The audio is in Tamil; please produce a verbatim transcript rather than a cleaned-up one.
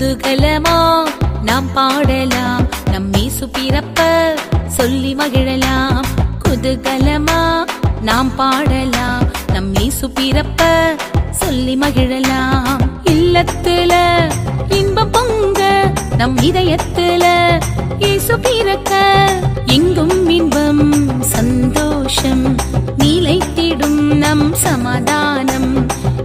குதூகலமா நாம் பாடலாம், நம் இயேசு பிறப்ப சொல்லி மகிழலாம். குதூகலமா நாம் பாடலாம், நம் இயேசு பிறப்ப சொல்லி மகிழலாம். இல்லத்துல இன்பம் பொங்க நம் இதயத்துல இயேசு பிறக்க எங்கும் இன்பம் சந்தோஷம் நிலைத்திடும் நம் சமாதானம்.